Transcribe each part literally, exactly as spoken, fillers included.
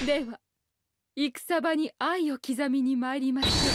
では戦場に愛を刻みに参りましょう。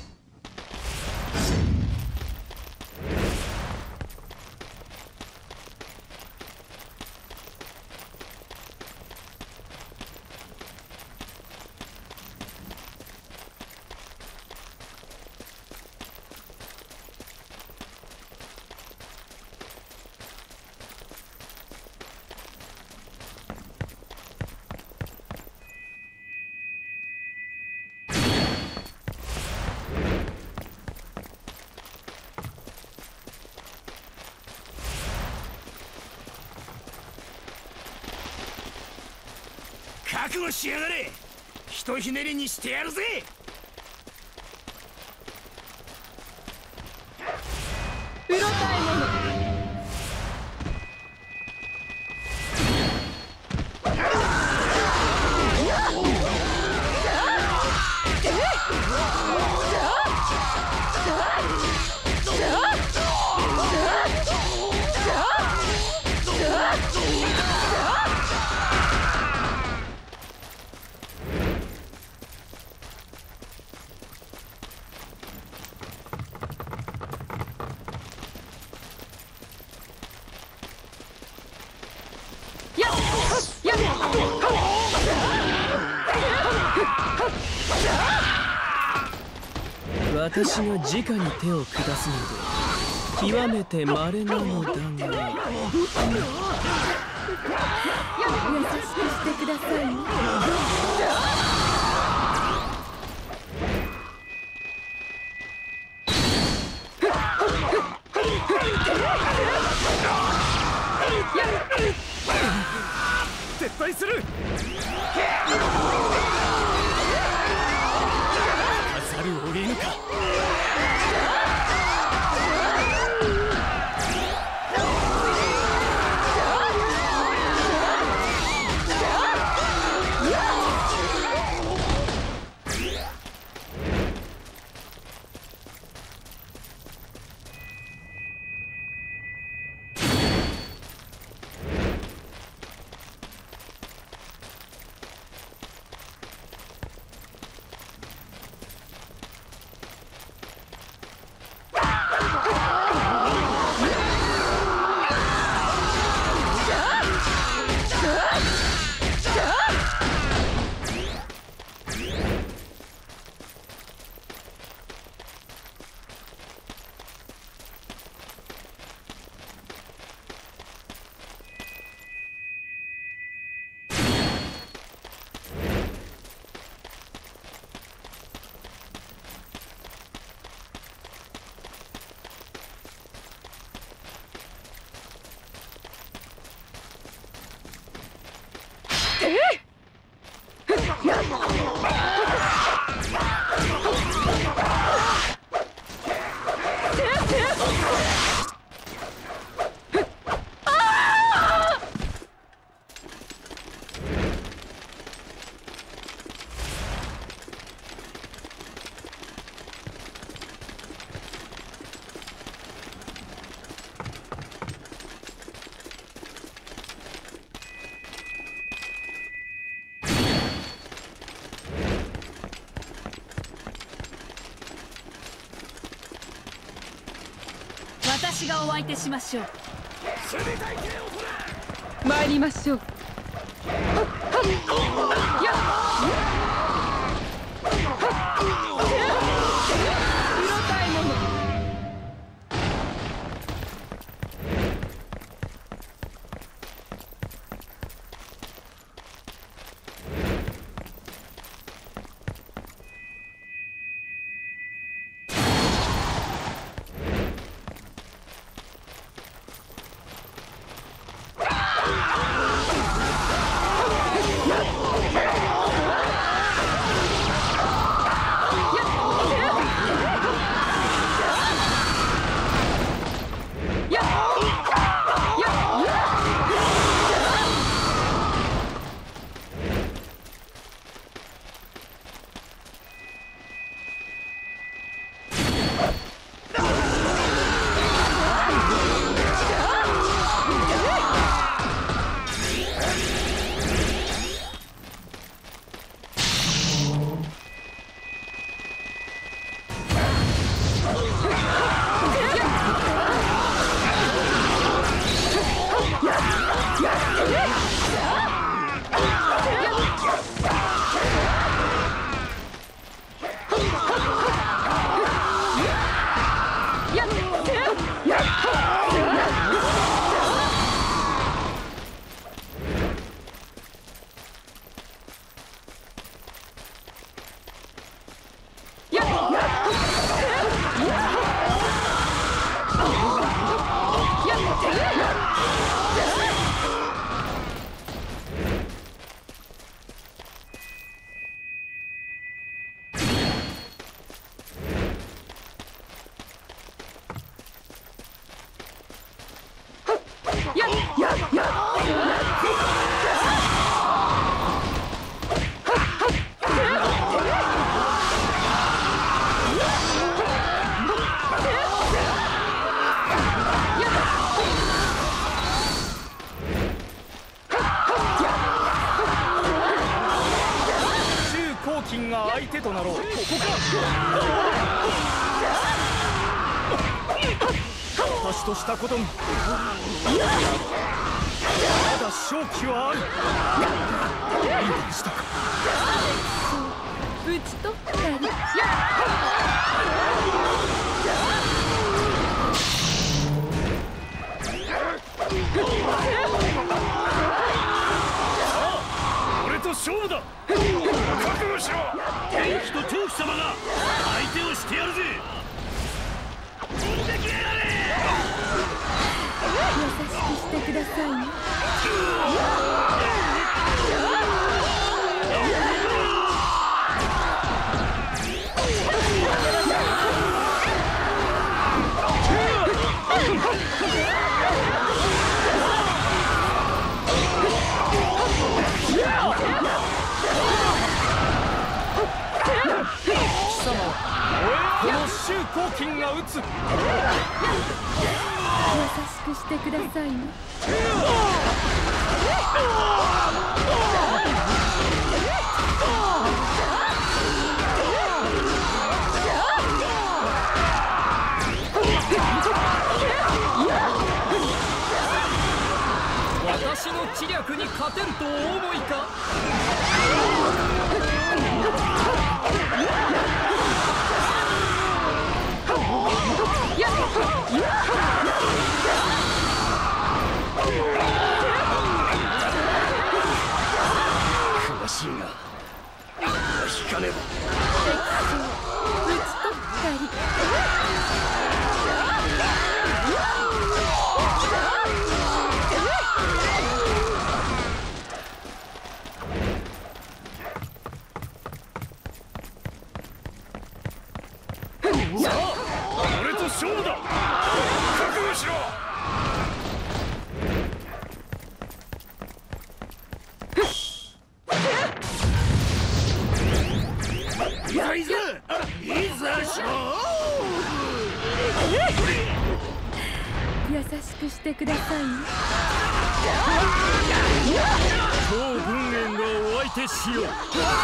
覚悟しやがれ。ひとひねりにしてやるぜ。 うろたえもの。 私が直に手を下すので極めて稀なのだが、 優しくしてくださいね。 撤退する。ざるを得ぬか。 私がお相手しましょう。参りましょう。 私としたこともまだ勝機はある。何でしたか。 打ち取ったり。 俺と勝負だ。覚悟しろ。天気と闘気様が相手をしてやるぜ。飛んできやがれ。 優しくしてくださいね。 この周公金が撃つ。 優しくしてくださいね。 私の知略に勝てるとお思いか。 悔しいが引かねば。 打ち取ったり。 さあ、俺と勝負だ。覚悟しろ。いざいざ、いざ勝負。 優しくしてくださいね。 当軍営がお相手しよう。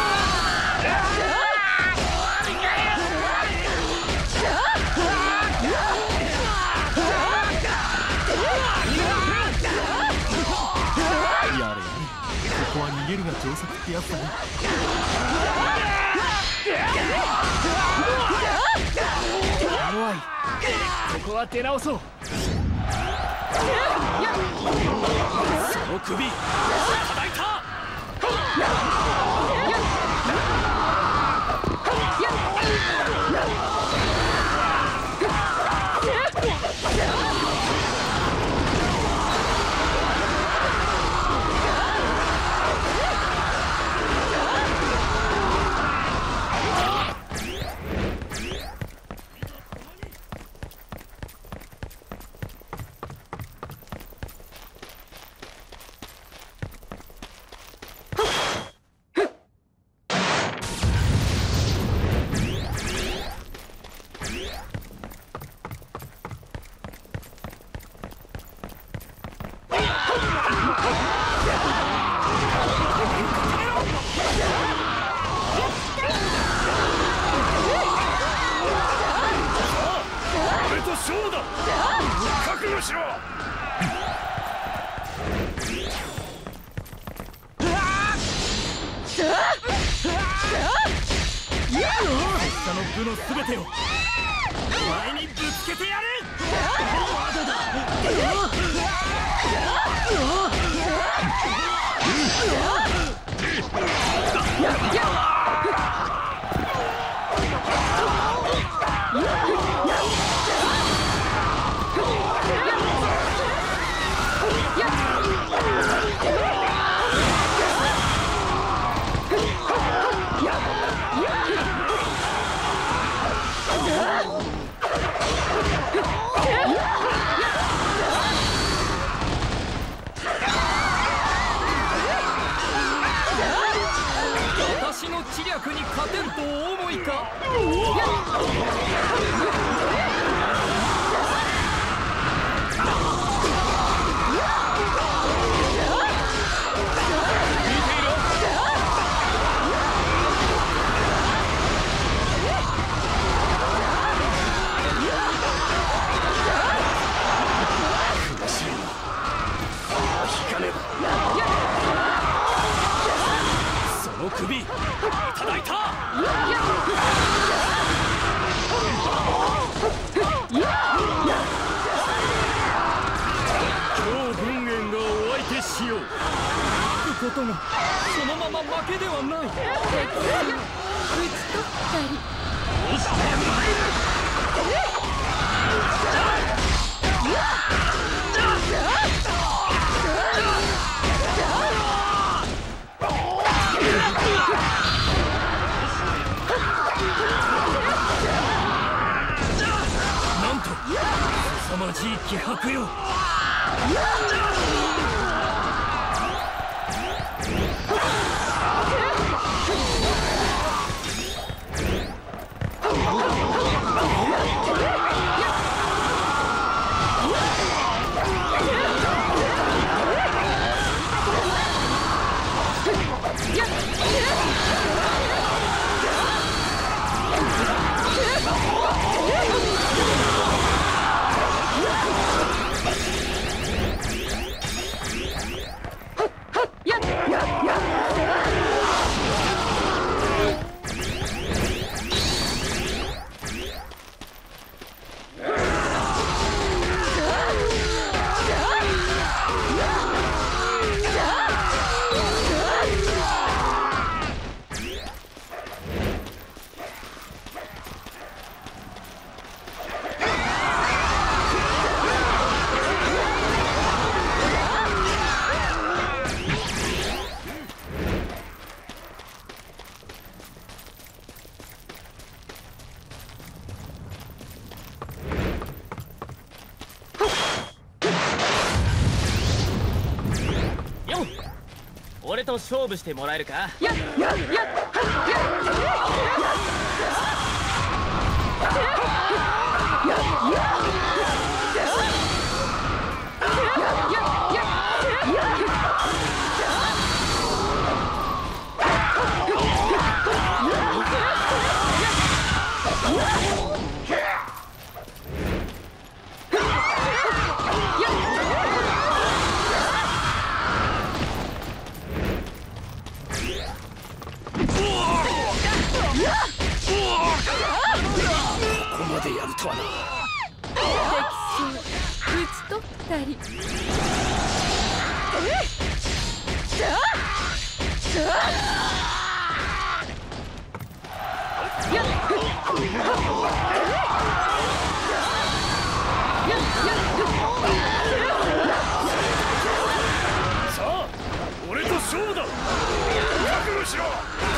やれやれ、ここは逃げるが上策ってやつだね。怖い。ここは出直そう。その首叩いた。勝負だ。覚悟しろ。下の部の全てを前にぶつけてやる。まだだ。 私の知略に勝てるとお思いか。 ことがそのまま負けではない。 敵将討ち取ったり。 押してまいる。なんと凄まじい気迫よ。 俺と勝負してもらえるか。 やっやっやっここまでやるとはな。 敵将討ち取ったり。 さあ俺と勝負だ。覚悟しろ。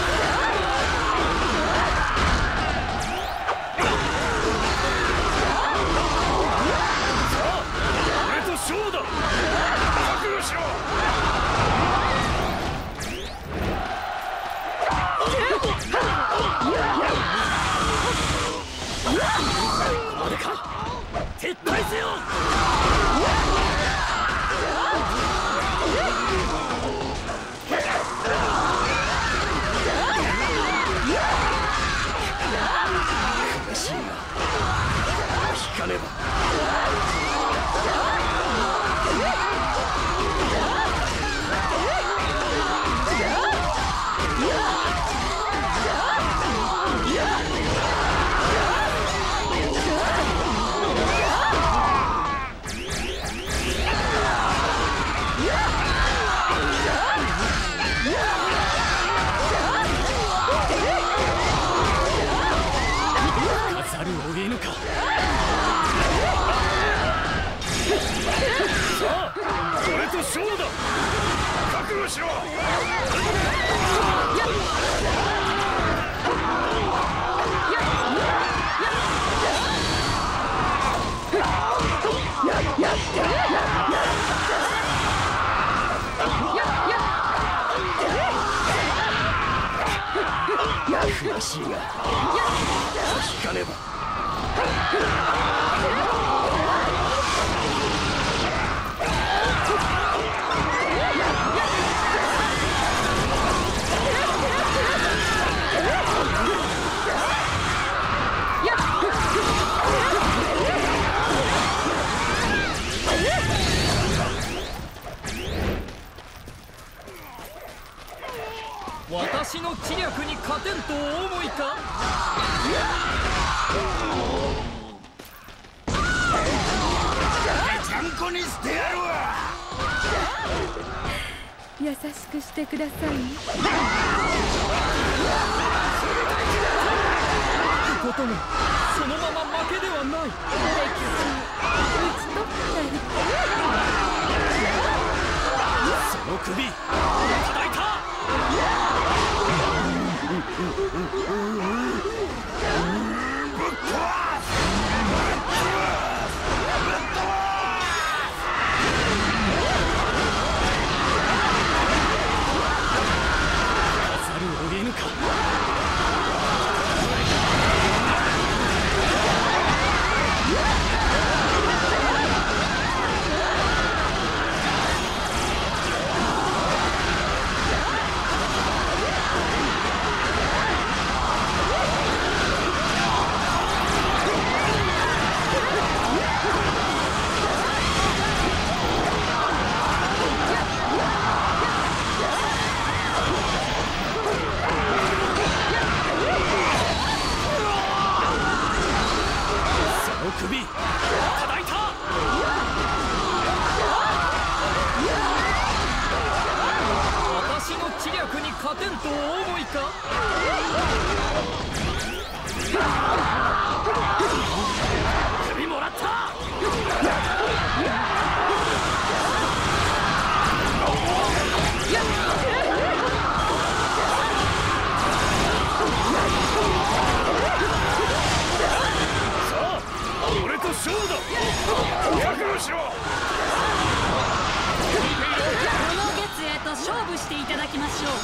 勝負だ。覚悟しろ。ここでか。撤退せよ。悔しいが引かねば。ざるを得ぬか。さあ俺と勝負だ。覚悟しろ。悔しいが引かねば。 私の知略に勝てんとお思いか。 優しくしてくださいね。 こともそのまま負けではない。 敵打ち取ったり。 その首叩いた。首叩いた。 私の知略に勝てんとお思いか。 首もらった。俺と勝負だ。覚悟しろ。 この月へと勝負していただきましょう。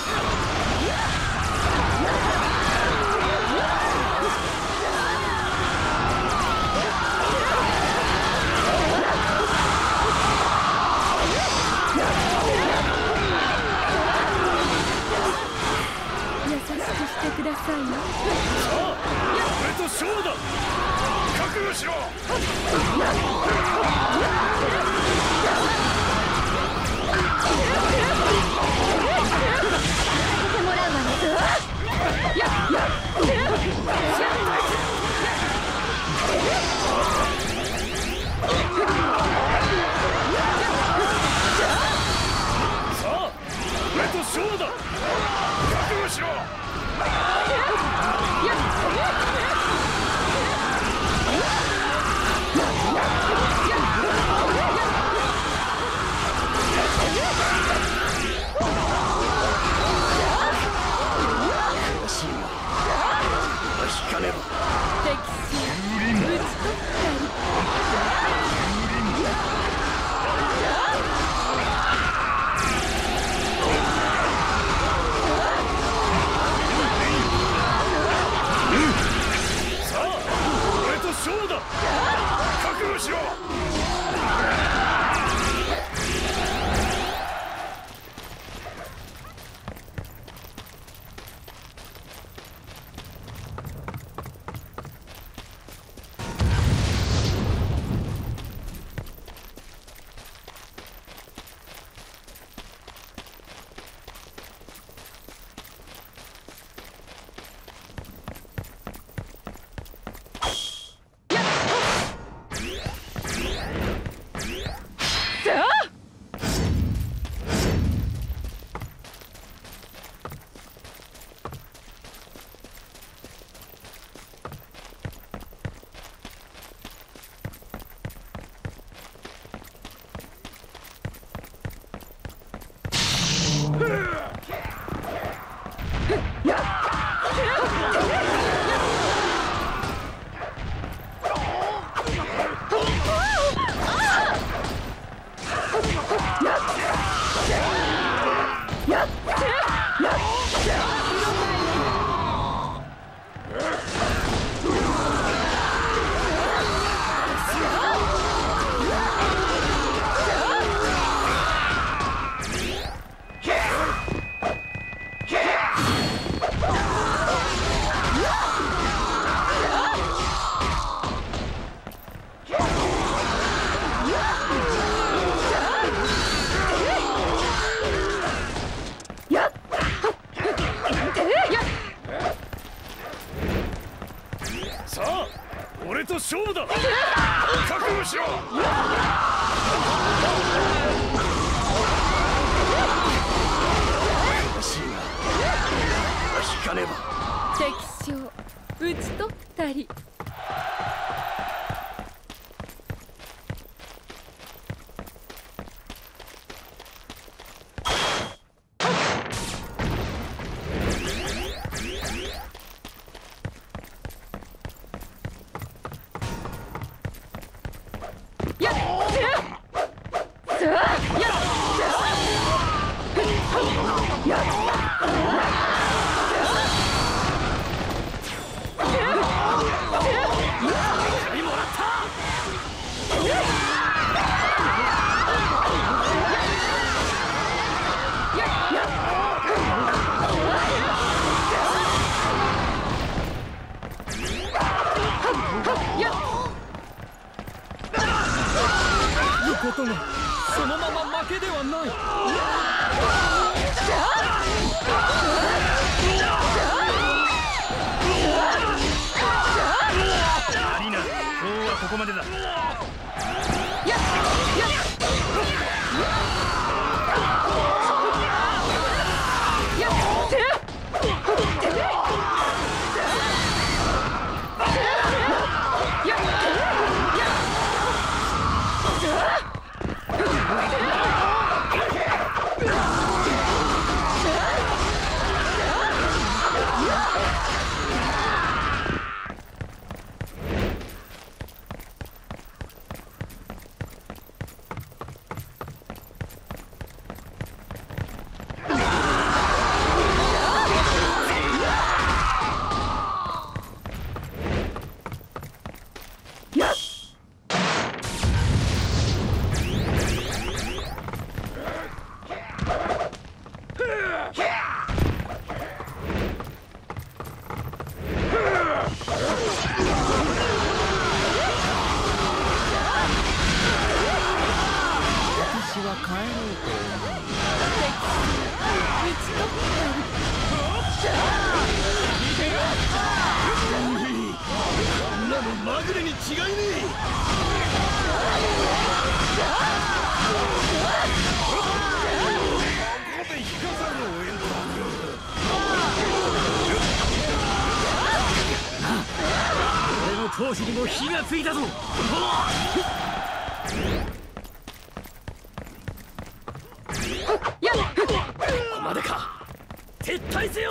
優しくしてくださいね。 さあ、俺と勝負だ。覚悟しろ。 もらうわね。やっやっさあ、俺と勝負だ。覚悟しろ。引かねば。 敵数打ち取ったり。 さあ、俺と勝負だ。覚悟しろ。さあ、俺と勝負だ。覚悟しろ。 かねば。 敵将討ち取ったり。 ことがそのまま負けではない。 アリーナ、今日はここまでだ。まぐれに違いねえ。俺の闘志にも火がついたぞ。ここまでか。撤退せよ。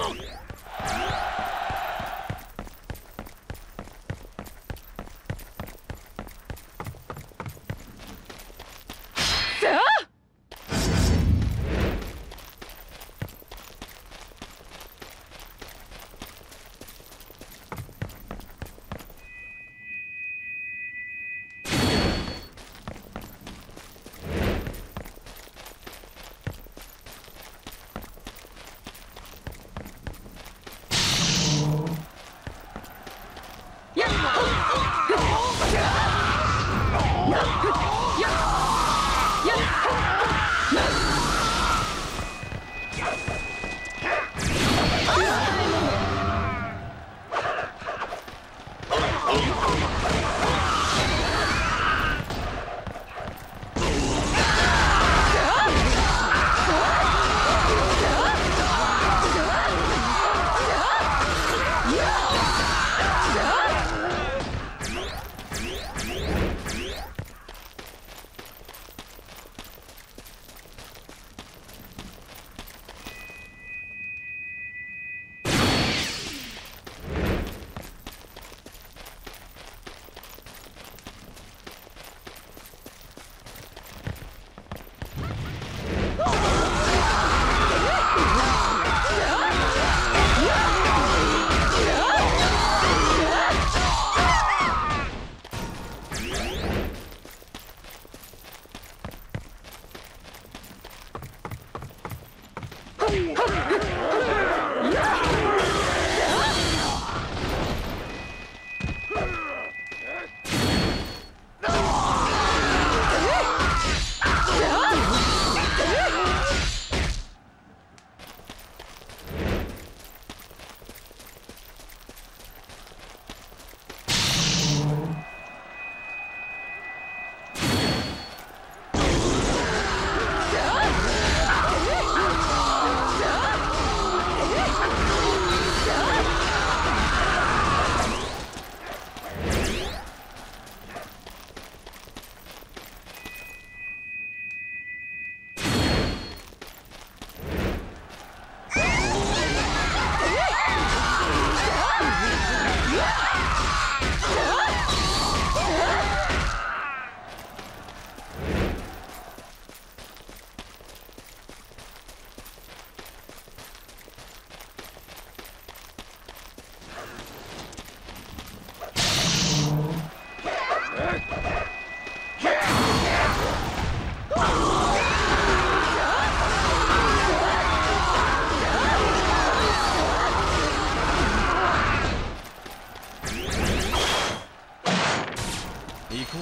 こう。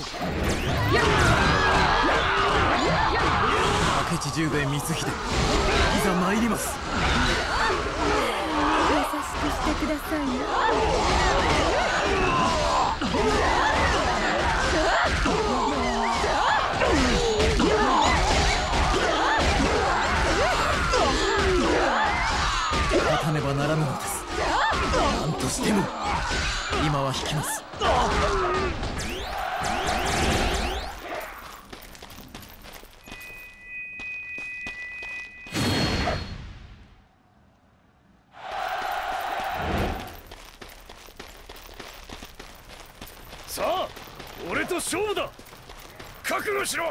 明智十兵衛光秀、いざ参ります。 優しくしてくださいよ。 勝たねばならぬのです。何としても今は引きます。 さあ、俺と勝負だ。覚悟しろ。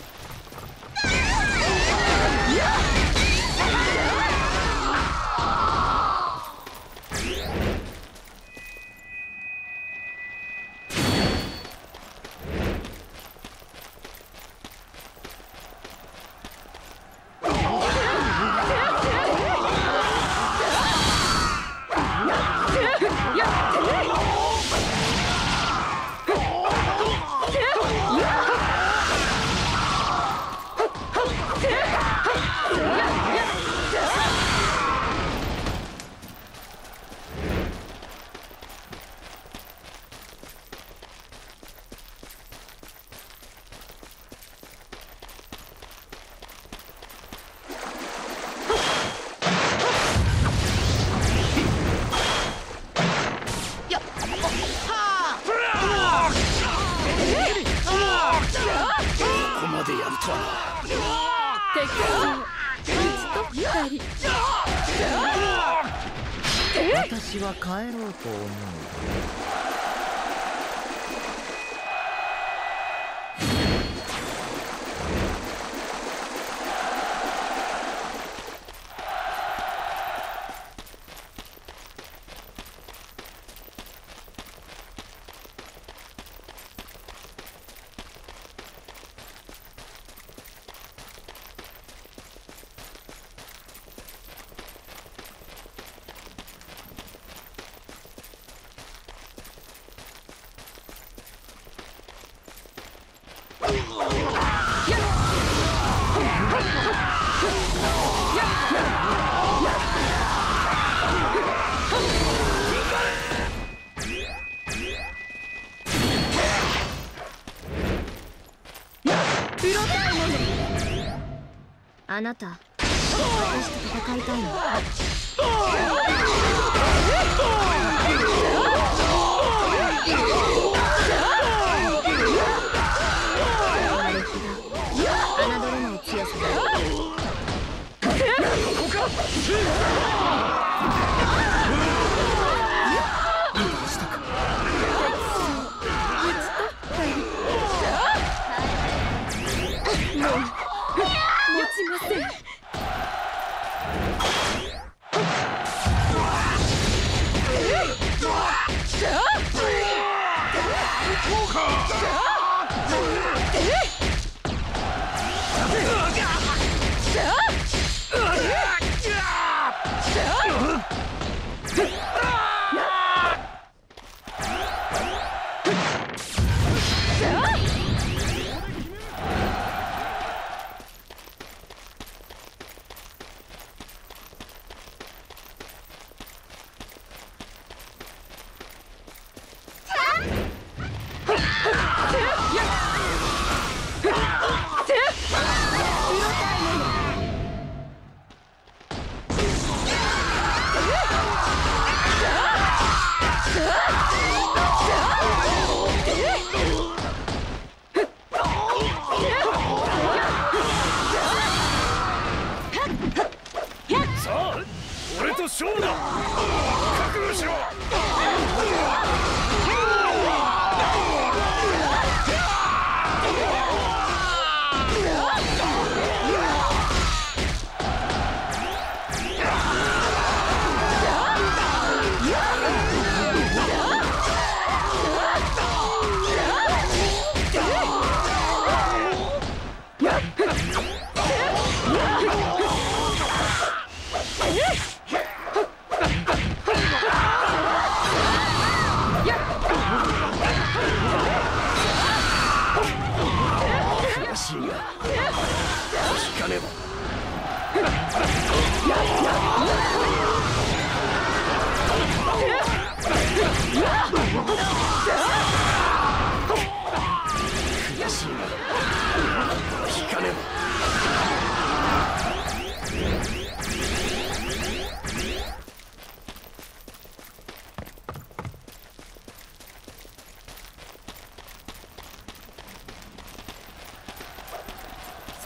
私は帰ろうと思う。 あなた、私と戦いたいの？侮れない強さだ。 持ちません。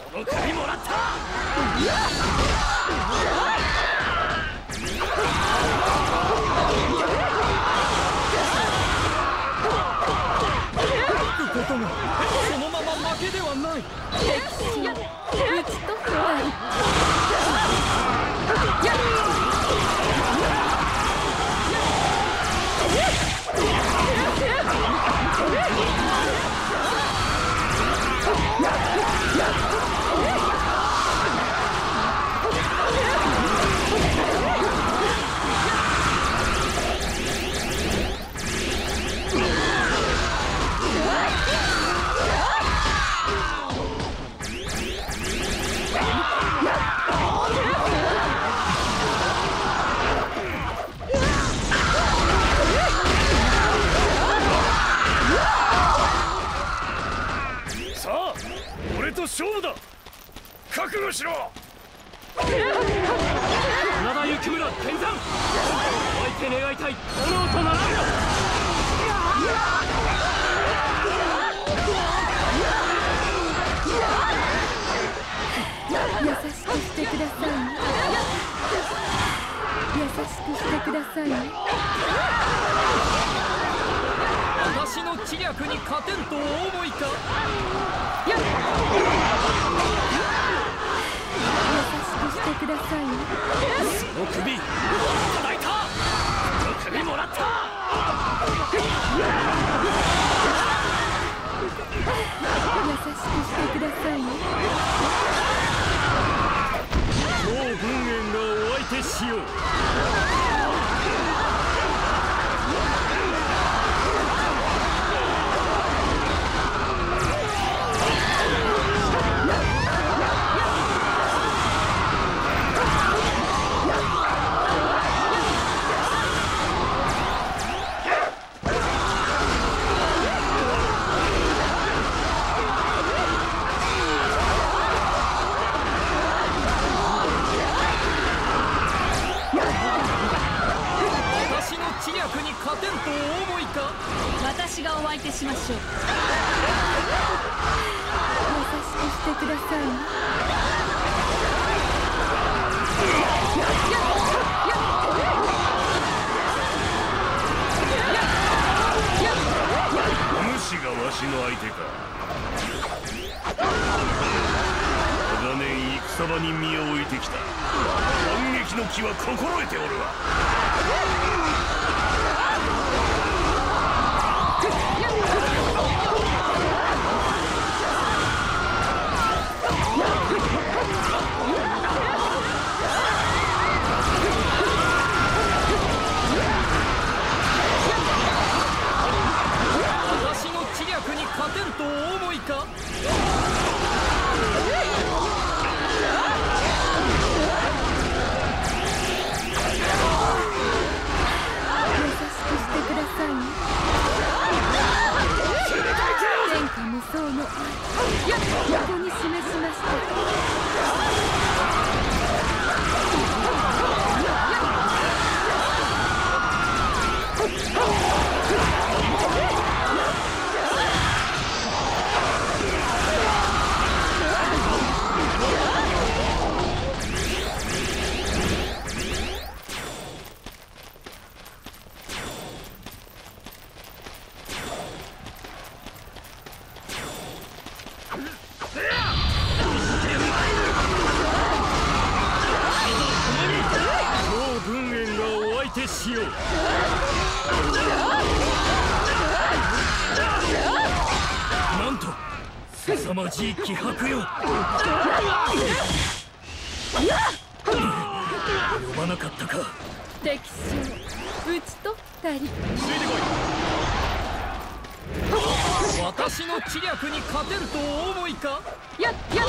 この首もらった。 こともそのまま負けではない。 敵将討ち取ったり。 勝負だ。覚悟しろ。 真田幸村天山、おいて願いたい炎とならん。 優しくしてください。優しくしてください。 私の知略に勝てんとお思いか。 優しくしてください。 その首いただいた。その首もらった。 優しくしてください。 超軍営がお相手しよう。 私がお相手しましょう。 優しくしてください。 お主がわしの相手か。長年戦場に身を置いてきた。反撃の気は心得ておるわ。 私の知略に勝てんとお思いか。 天下無双の愛、ここに示しました。 しよう。なんと凄まじい気迫よ。呼ばなかったか。 敵将討ち取ったり。 ついてこい。私の知略に勝てるとお思いか。 やっやっ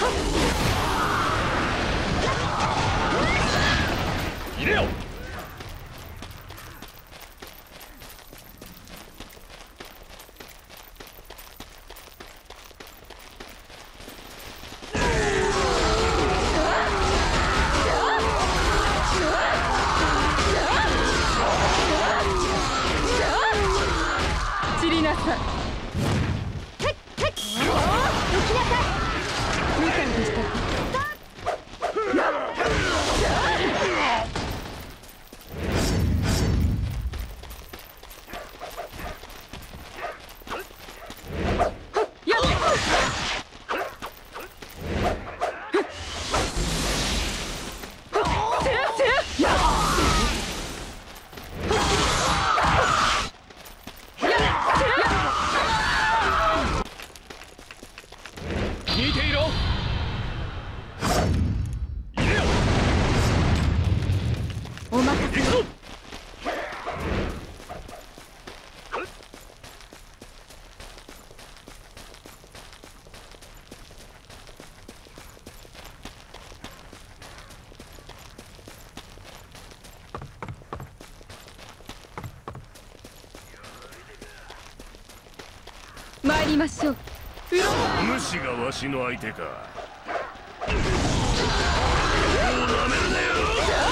入れよ。 散りなさい。へっへっ。起きなさい。無惨りましょう。 主がわしの相手か。もうなめるなよ。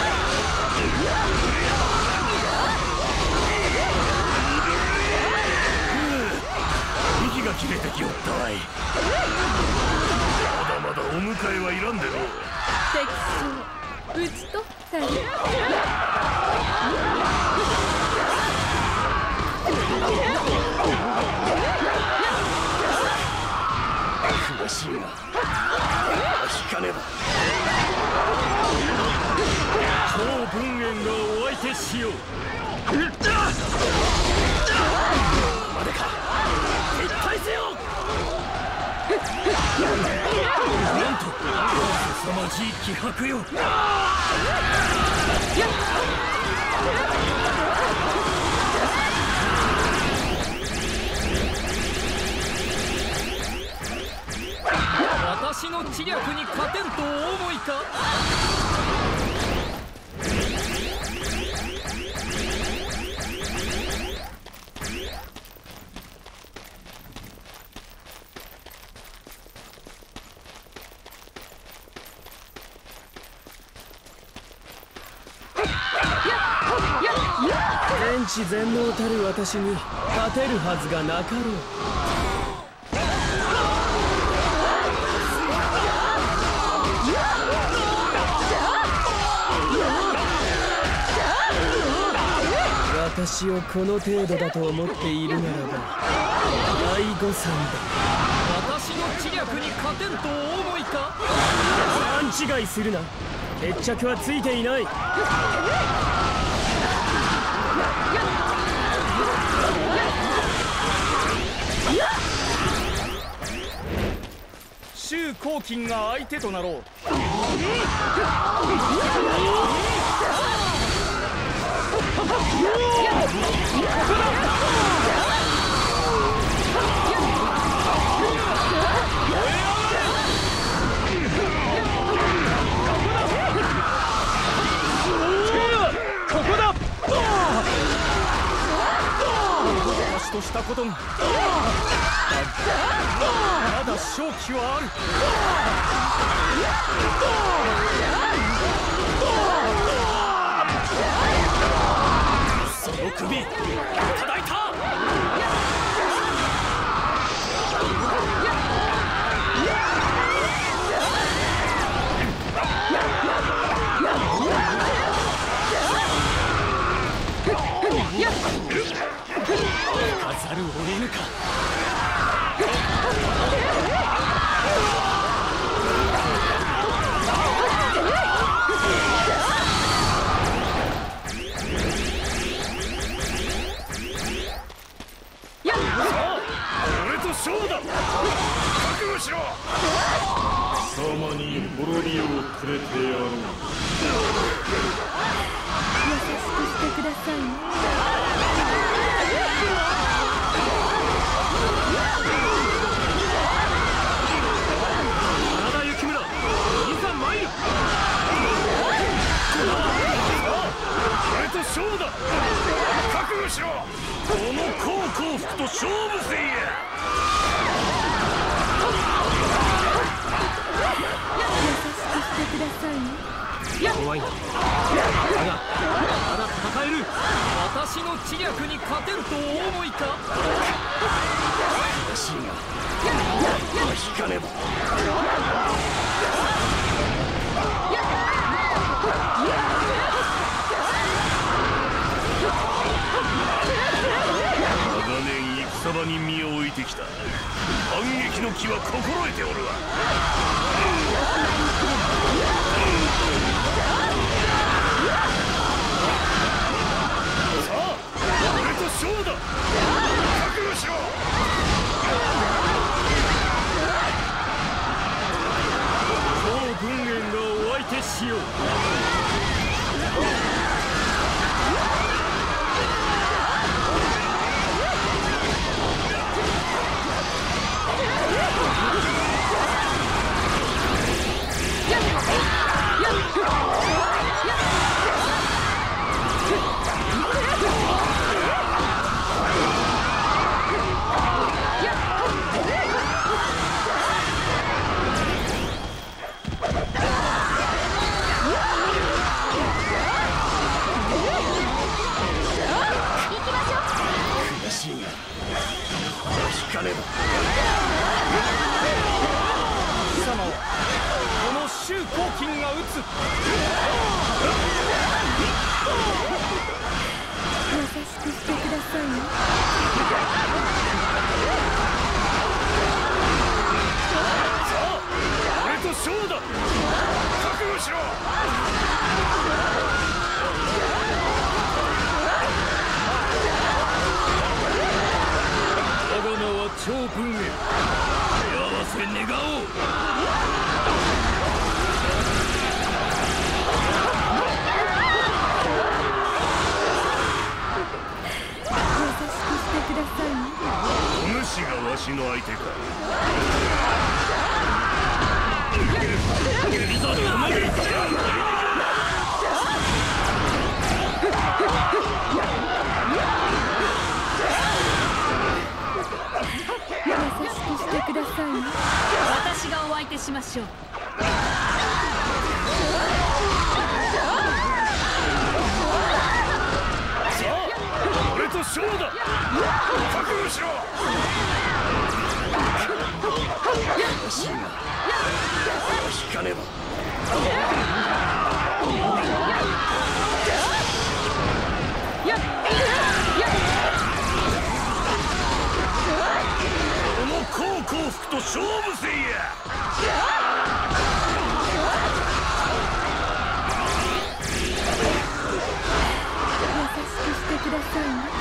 息が切れてきおったわい。まだまだお迎えはいらんでろう。 敵将討ち取ったり。 悔しいな。引かねば。超文元がお相手しよう。までか。撤退せよ。なんと凄まじい気迫よ。 私の知略に勝てんとお思いか。全知全能たる私に勝てるはずがなかろう。私をこの程度だと思っているならば大誤算だ。私の知略に勝てんとお思いか。勘違いするな。決着はついていない。周公金が相手となろう。ここだ。私としたことがまだ勝機はある。その首叩いた。飾るを得ぬか。勝負だ。覚悟しろ。 貴様に滅びをくれてやろう。 優しくしてくださいね。 真田幸村、いざ参る。俺と勝負だ。覚悟しろ。この幸幸福と勝負せいや。 くださいね。 怖いな。だがまだ戦える。私の知略に勝てるとお思いか。 悔しいが引かねば。長年戦場に身を置いてきた。反撃の気は心得ておるわ。さあ、俺と勝負だ。覚悟しろ。超軍元がお相手しよう。 引かねば。 貴様はこの周公金が撃つ。 優しくしてくださいね。 さあ俺と勝負だ。覚悟しろ。 我が名は長文へ。 幸せ願おう。 優しくしてくださいね。 お主がわしの相手か。いざとなれ。 優しくしてくださいね。 私がお相手しましょう。 さあ俺と勝負だ。覚悟しろ。惜しいが引かねば。この幸幸福と勝負せいや。 優しくしてくださいね。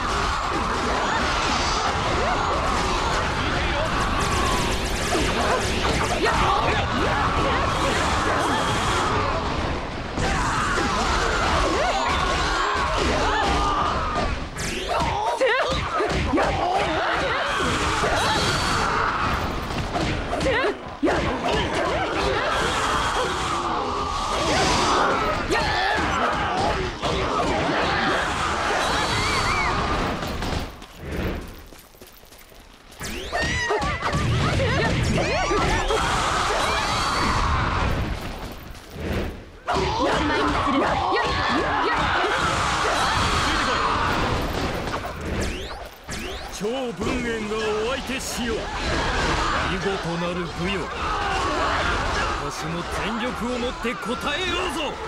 超文縁がお相手しよう。見事なる武勇。私も全力をもって答えようぞ。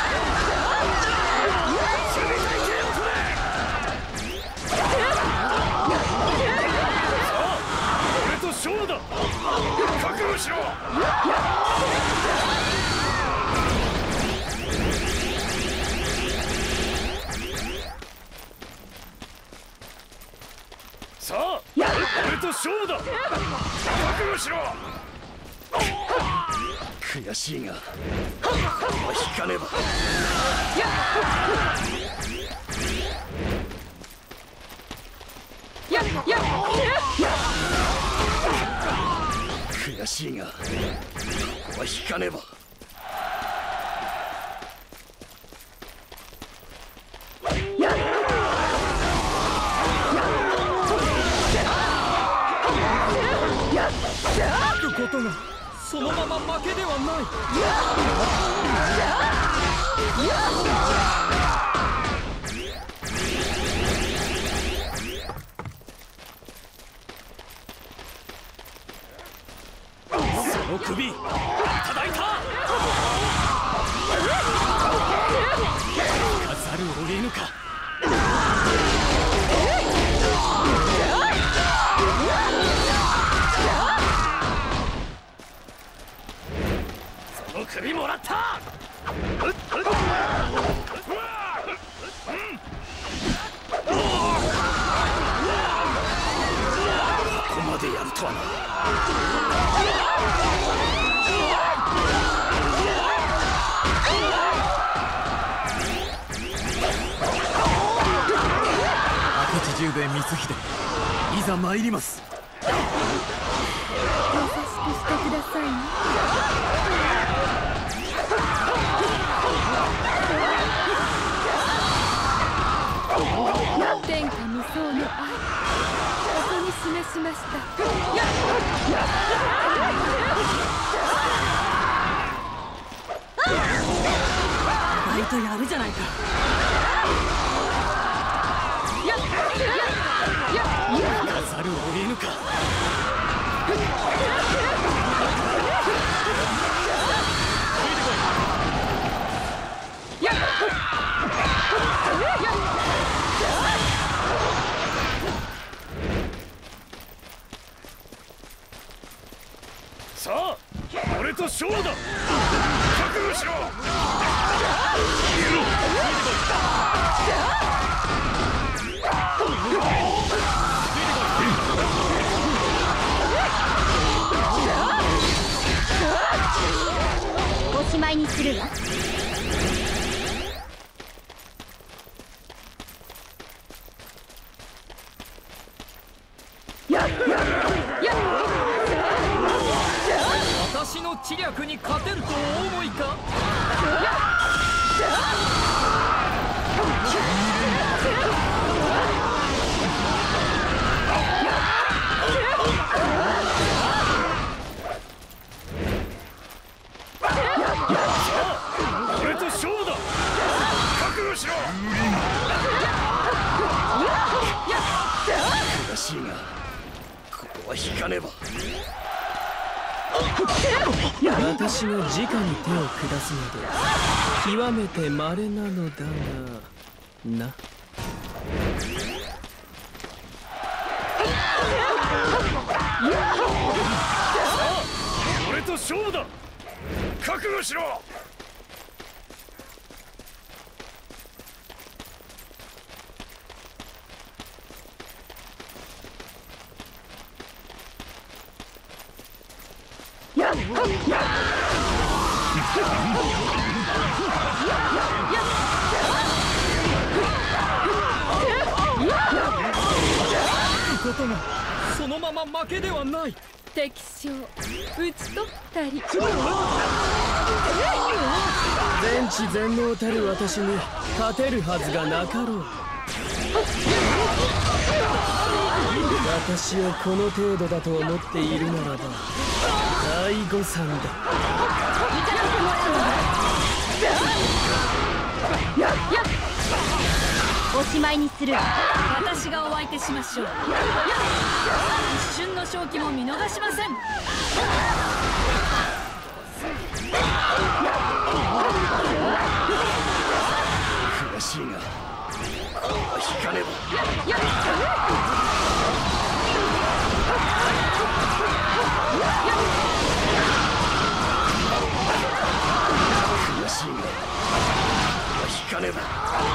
攻めたい手を取れ。さあ俺と勝負だ。覚悟しろ。さあ俺と勝負だ。覚悟しろ。悔しいが引かねば。悔しいがここは引かねば。 行くことがそのまま負けではない。 その首いただいた。 ざるを得ぬか。 その首もらった。ここまでやるとはな。 明智十兵衛光秀、いざ参ります。 優しくしてくださいね。天下無双の愛、ここに示しました。 バイトやるじゃないか。 飾るを得ぬか。 さあ俺と勝負だ。覚悟しろ。 おしまいにするわ。 私の知略に勝てるとお思いか。 俺と勝負だ。覚悟しろ。悔しいがここは引かねば。 私が直に手を下すので極めて稀なのだがな。 俺と勝負だ。覚悟しろ。 こともそのまま負けではない。 敵将討ち取ったり。 全知全能たる私に勝てるはずがなかろう。私をこの程度だと思っているならば大誤算だ。 おしまいにするわ。 私がお相手しましょう。一瞬の勝機も見逃しません。 悔しいがここは引かねば。悔しいがここは引かねば。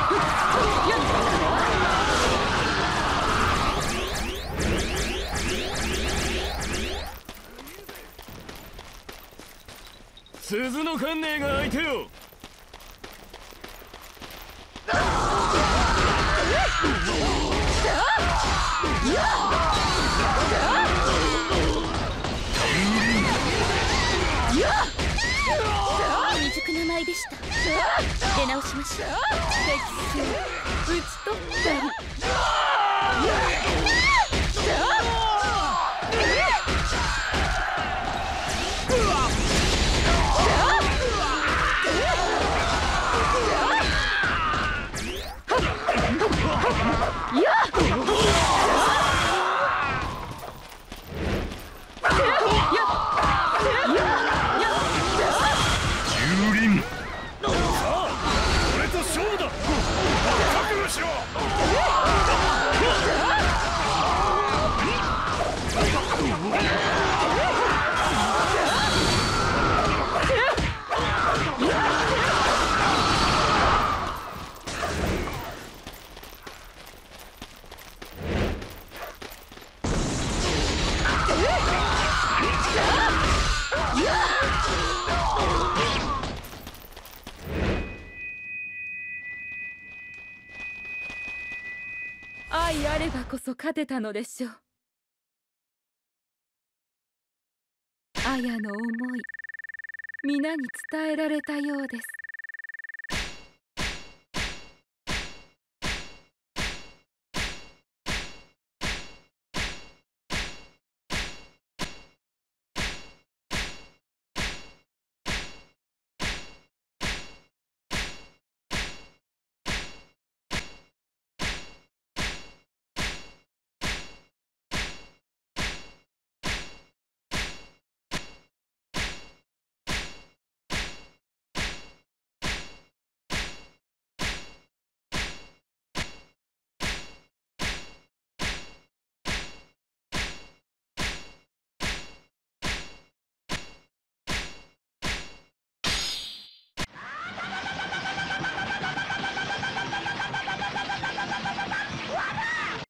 鈴の観念が相手よ。 未熟な舞でした。出直しましょう。 敵将討ち取ったり。 俺と勝負だ。覚悟しろ。 愛あればこそ勝てたのでしょう。綾の思い皆に伝えられたようです。